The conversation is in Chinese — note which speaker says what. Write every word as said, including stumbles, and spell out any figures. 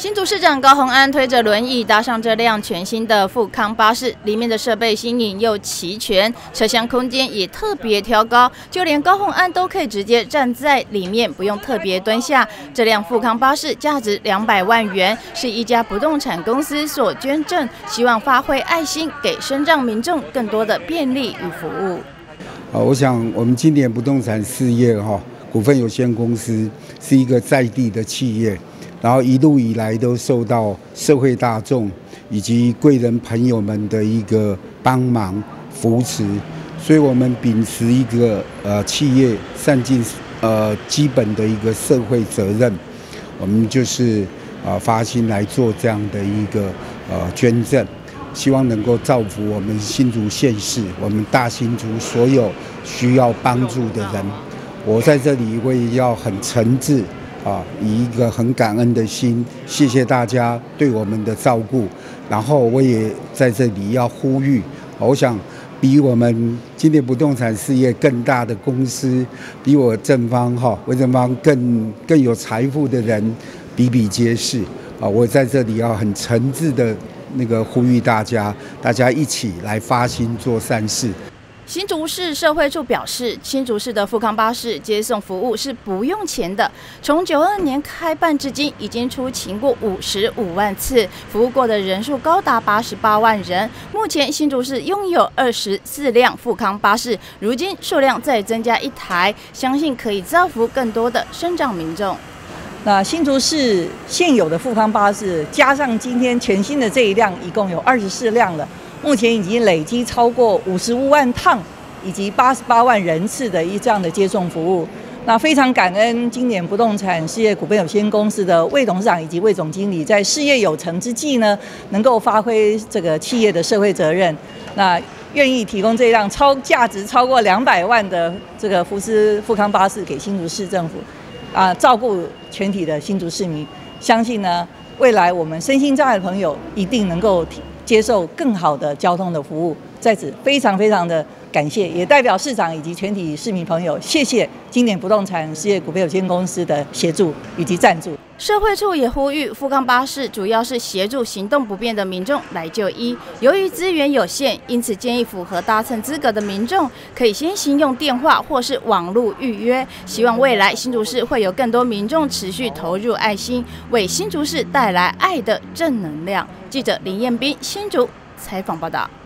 Speaker 1: 新竹市长高虹安推着轮椅搭上这辆全新的富康巴士，里面的设备新颖又齐全，车厢空间也特别挑高，就连高虹安都可以直接站在里面，不用特别蹲下。这辆富康巴士价值两百万元，是一家不动产公司所捐赠，希望发挥爱心，给身障民众更多的便利与服务。
Speaker 2: 啊，我想我们今年不动产事业哈股份有限公司是一个在地的企业。 然后一路以来都受到社会大众以及贵人朋友们的一个帮忙扶持，所以我们秉持一个呃企业善尽呃基本的一个社会责任，我们就是呃发心来做这样的一个呃捐赠，希望能够造福我们新竹县市，我们大新竹所有需要帮助的人。我在这里会要很诚挚。 啊，以一个很感恩的心，谢谢大家对我们的照顾。然后我也在这里要呼吁，我想比我们今年不动产事业更大的公司，比我正方哈魏正方更更有财富的人比比皆是。啊，我在这里要很诚挚的那个呼吁大家，大家一起来发心做善事。
Speaker 1: 新竹市社会处表示，新竹市的富康巴士接送服务是不用钱的。从九二年开办至今，已经出勤过五十五万次，服务过的人数高达八十八万人。目前新竹市拥有二十四辆富康巴士，如今数量再增加一台，相信可以造福更多的身障民众。
Speaker 3: 那新竹市现有的富康巴士，加上今天全新的这一辆，一共有二十四辆了。 目前已经累积超过五十五万趟，以及八十八万人次的一这样的接送服务。那非常感恩今年不动产事业股份有限公司的魏董事长以及魏总经理，在事业有成之际呢，能够发挥这个企业的社会责任，那愿意提供这辆超价值超过两百万的这个福斯富康巴士给新竹市政府，啊，照顾全体的新竹市民。相信呢，未来我们身心障碍的朋友一定能够提。 接受更好的交通的服务，在此非常非常的感谢，也代表市长以及全体市民朋友，谢谢今年不动产事业股份有限公司的协助以及赞助。
Speaker 1: 社会处也呼吁，富康巴士主要是协助行动不便的民众来就医，由于资源有限，因此建议符合搭乘资格的民众可以先行用电话或是网络预约。希望未来新竹市会有更多民众持续投入爱心，为新竹市带来爱的正能量。记者林彦斌新竹采访报道。